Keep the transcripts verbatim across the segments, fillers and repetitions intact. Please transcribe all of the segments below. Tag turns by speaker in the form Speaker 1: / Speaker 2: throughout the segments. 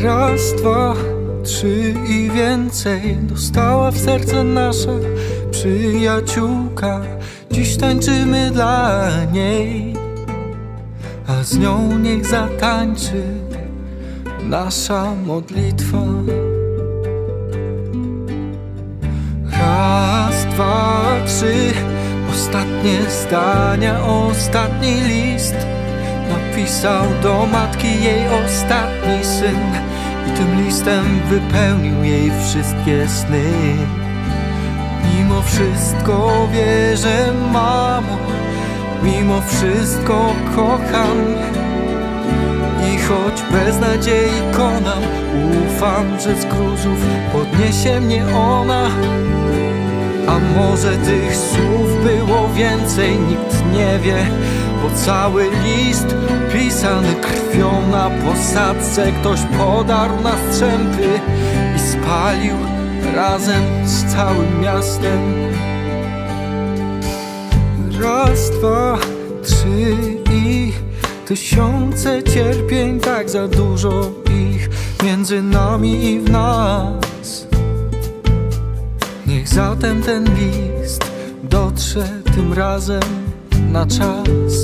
Speaker 1: Raz, dwa, trzy i więcej dostała w serce nasza przyjaciółka. Dziś tańczymy dla niej, a z nią niech zatańczy nasza modlitwa. Raz, dwa, trzy, ostatnie zdania, ostatni list napisał do matki jej ostatni syn. I tym listem wypełnił jej wszystkie sny. Mimo wszystko wierzę, mamo, mimo wszystko kocham. I choć bez nadziei konam, ufam, że z gruzów podniesie mnie ona. A może tych słów było więcej, nikt nie wie, bo cały list pisany krwią na posadzce ktoś podarł na strzępy i spalił razem z całym miastem. Raz, dwa, trzy i tysiące cierpień, tak za dużo ich między nami i w nas. Niech zatem ten list dotrze tym razem na czas.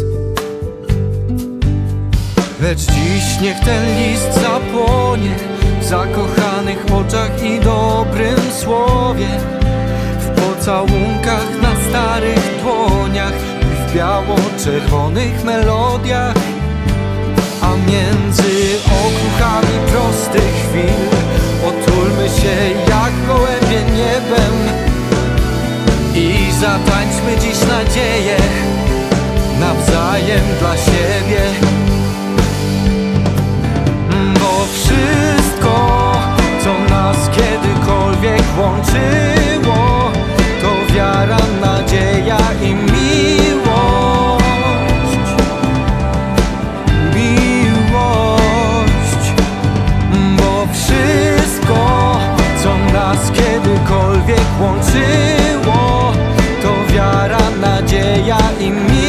Speaker 1: Lecz dziś niech ten list zapłonie w zakochanych oczach i dobrym słowie, w pocałunkach na starych dłoniach i w biało-czerwonych melodiach. A między okruchami prostych chwil otulmy się jak gołębie niebem i zatańczmy dziś nadzieję nawzajem dla siebie. Bo wszystko, co nas kiedykolwiek łączyło, to wiara, nadzieja i miłość. Miłość. Bo wszystko, co nas kiedykolwiek łączyło, to wiara, nadzieja i miłość.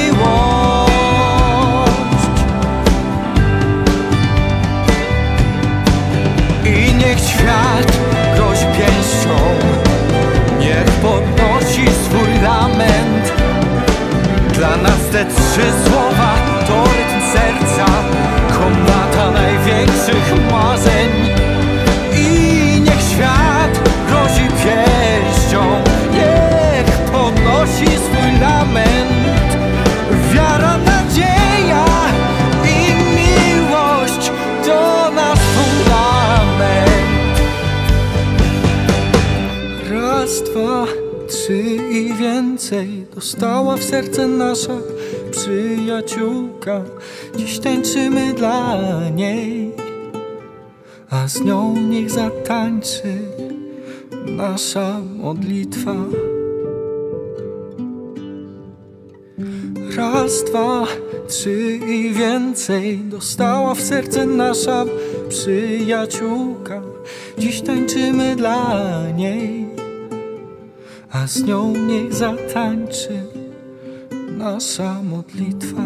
Speaker 1: I niech świat grozi pięścią, niech podnosi swój lament. Dla nas te trzy słowa to rytm serca, komnata największych marzeń. I niech świat grozi pięścią, niech podnosi swój lament. Wiara, nadzieja i miłość to nasz fundament. Raz, dwa, trzy i więcej dostała w serce nasza przyjaciółka. Dziś tańczymy dla niej, a z nią niech zatańczy nasza modlitwa. Raz, dwa, trzy i więcej dostała w serce nasza przyjaciółka. Dziś tańczymy dla niej, a z nią niech zatańczy nasza modlitwa.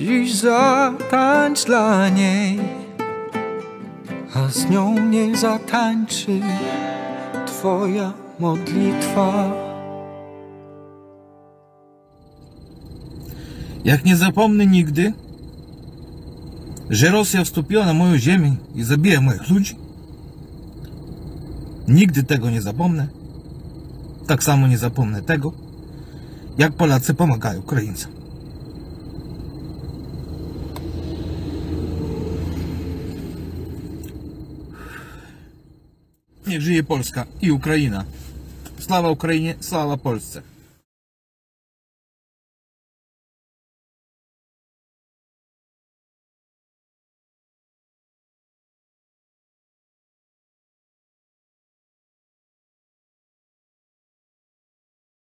Speaker 1: Dziś zatańcz dla niej, a z nią niech zatańczy twoja modlitwa.
Speaker 2: Jak nie zapomnę nigdy, że Rosja wstąpiła na moją ziemię i zabija moich ludzi, nigdy tego nie zapomnę. Tak samo nie zapomnę tego, jak Polacy pomagają Ukraińcom. Niech żyje Polska i Ukraina. Sława Ukrainie, sława Polsce.